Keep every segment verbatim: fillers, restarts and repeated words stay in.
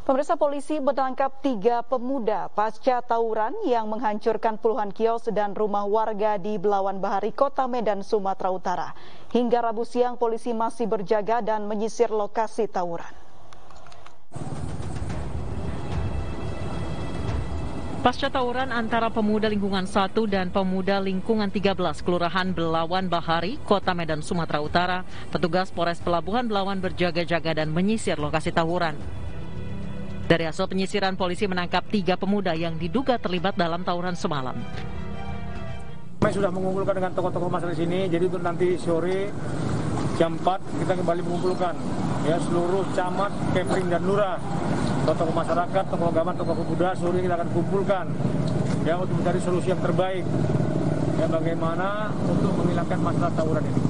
Pemirsa, polisi menangkap tiga pemuda pasca tawuran yang menghancurkan puluhan kios dan rumah warga di Belawan Bahari, Kota Medan, Sumatera Utara. Hingga Rabu siang, polisi masih berjaga dan menyisir lokasi tawuran. Pasca tawuran antara pemuda lingkungan satu dan pemuda lingkungan tiga belas Kelurahan Belawan Bahari, Kota Medan, Sumatera Utara, petugas Polres Pelabuhan Belawan berjaga-jaga dan menyisir lokasi tawuran. Dari hasil penyisiran, polisi menangkap tiga pemuda yang diduga terlibat dalam tawuran semalam. Kami sudah mengumpulkan dengan tokoh-tokoh masyarakat di sini, jadi untuk nanti sore jam empat kita kembali mengumpulkan ya seluruh camat, kepring dan lurah, tokoh masyarakat, tokoh agama, tokoh pemuda. Sore kita akan kumpulkan ya untuk mencari solusi yang terbaik ya bagaimana untuk menghilangkan masalah tawuran ini.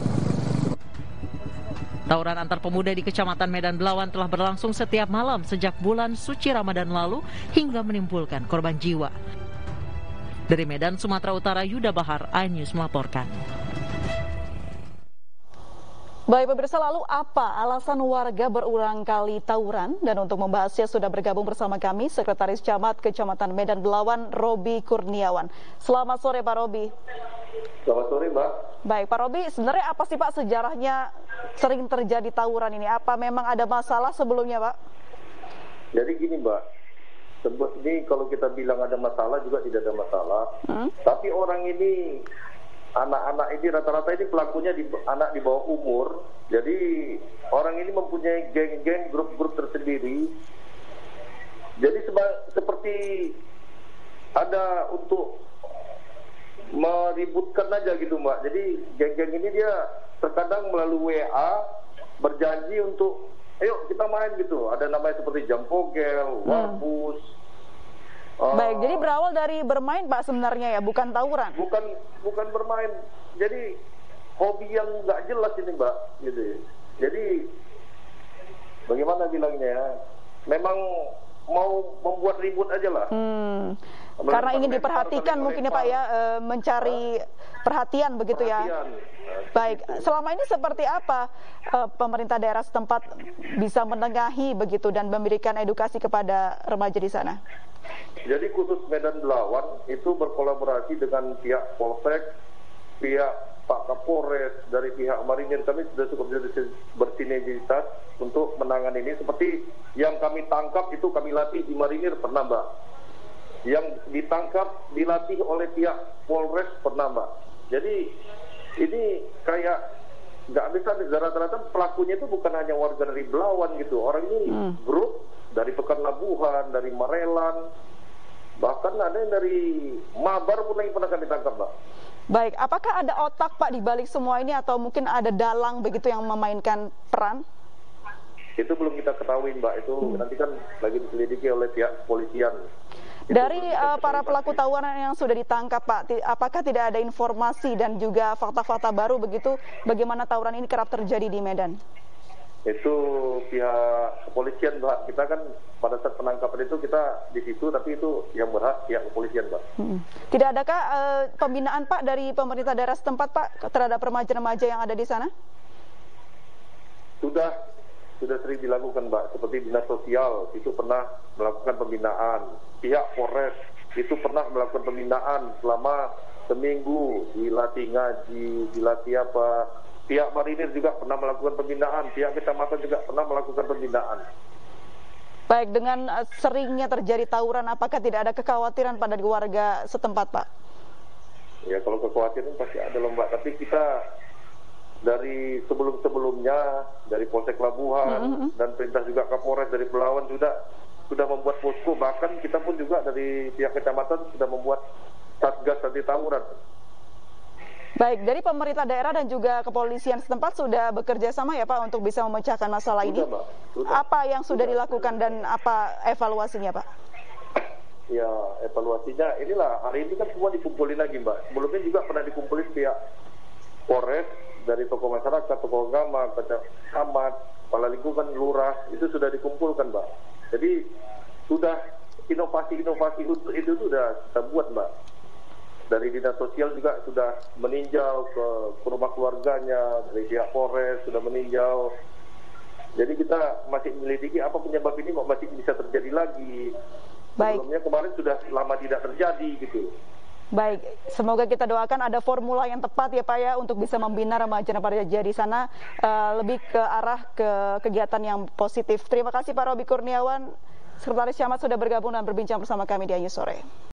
Tawuran antar pemuda di Kecamatan Medan Belawan telah berlangsung setiap malam sejak bulan suci Ramadan lalu hingga menimbulkan korban jiwa. Dari Medan, Sumatera Utara, Yuda Bahar, iNews melaporkan. Baik pemirsa, lalu apa alasan warga berulang kali tawuran? Dan untuk membahasnya sudah bergabung bersama kami Sekretaris Camat Kecamatan Medan Belawan, Robi Kurniawan. Selamat sore Pak Robi. Selamat sore Mbak. Baik Pak Robi, sebenarnya apa sih Pak sejarahnya sering terjadi tawuran ini? Apa memang ada masalah sebelumnya Pak? Jadi gini Mbak, ini kalau kita bilang ada masalah juga tidak ada masalah. Hmm? Tapi orang ini, anak-anak ini rata-rata ini pelakunya di, anak di bawah umur. Jadi orang ini mempunyai geng-geng, grup-grup tersendiri. Jadi seba, seperti ada untuk meributkan aja gitu Mbak. Jadi geng-geng ini dia terkadang melalui W A berjanji untuk ayo kita main gitu. Ada namanya seperti jampogel, warbus. Hmm. Baik, uh, jadi berawal dari bermain Pak sebenarnya ya, bukan tawuran? Bukan bukan bermain. Jadi hobi yang nggak jelas ini Mbak. Gitu. Jadi bagaimana bilangnya ya? Memang mau membuat ribut aja lah. Hmm. Karena ingin diperhatikan mungkin ya Pak ya, e, mencari perhatian begitu ya. Baik, selama ini seperti apa e, pemerintah daerah setempat bisa menengahi begitu dan memberikan edukasi kepada remaja di sana? Jadi khusus Medan Belawan itu berkolaborasi dengan pihak Polsek, pihak Pak Kapolres, dari pihak Marinir. Kami sudah cukup bersinergitas untuk menangani ini. Seperti yang kami tangkap itu kami latih di Marinir pernah Mbak. Yang ditangkap dilatih oleh pihak Polres pernah Mbak. Jadi ini kayak nggak bisa, rata-rata pelakunya itu bukan hanya warga dari Belawan gitu. Orang ini hmm. grup dari Pekan Labuhan, dari Marelan, bahkan ada yang dari Mabar pun yang pernah kami tangkap Mbak. Baik, apakah ada otak Pak di balik semua ini atau mungkin ada dalang begitu yang memainkan peran? Itu belum kita ketahui Mbak, itu hmm. nanti kan lagi diselidiki oleh pihak kepolisian. Dari uh, para pelaku tawuran yang sudah ditangkap Pak, apakah tidak ada informasi dan juga fakta-fakta baru begitu bagaimana tawuran ini kerap terjadi di Medan? Itu pihak kepolisian Mbak, kita kan pada saat penangkapan itu kita di situ, tapi itu yang berhak pihak kepolisian Mbak. Hmm. Tidak adakah uh, pembinaan Pak dari pemerintah daerah setempat Pak terhadap remaja-remaja yang ada di sana? Sudah. Sudah sering dilakukan Mbak, seperti dinas sosial itu pernah melakukan pembinaan, pihak Polres itu pernah melakukan pembinaan selama seminggu, dilatih ngaji, dilatih apa, pihak Marinir juga pernah melakukan pembinaan, pihak kecamatan juga pernah melakukan pembinaan. Baik, dengan seringnya terjadi tawuran, apakah tidak ada kekhawatiran pada warga setempat Pak? Ya kalau kekhawatiran pasti ada loh Mbak, tapi kita dari sebelum-sebelumnya dari Polsek Labuhan mm-hmm. dan perintah juga Kapolres dari Belawan sudah sudah membuat posko, bahkan kita pun juga dari pihak kecamatan sudah membuat satgas anti tawuran. Baik, dari pemerintah daerah dan juga kepolisian setempat sudah bekerja sama ya Pak untuk bisa memecahkan masalah sudah, ini. Mbak. Sudah. Apa yang sudah, sudah dilakukan dan apa evaluasinya Pak? Ya, evaluasinya inilah hari ini kan semua dikumpulin lagi Mbak. Sebelumnya juga pernah dikumpulin pihak Polres, dari tokoh masyarakat, tokoh agama, camat, kepala lingkungan, lurah, itu sudah dikumpulkan Mbak. Jadi sudah inovasi-inovasi untuk itu sudah kita buat Mbak. Dari dinas sosial juga sudah meninjau ke, ke rumah keluarganya, dari pihak Polres sudah meninjau, Jadi kita masih menyelidiki apa penyebab ini kok masih bisa terjadi lagi. Baik. Sebelumnya kemarin sudah lama tidak terjadi gitu. Baik, semoga kita doakan ada formula yang tepat ya Pak ya untuk bisa membina remaja-remaja di sana uh, lebih ke arah ke kegiatan yang positif. Terima kasih Pak Roby Kurniawan, Sekretaris Camat sudah bergabung dan berbincang bersama kami di Ayu Sore.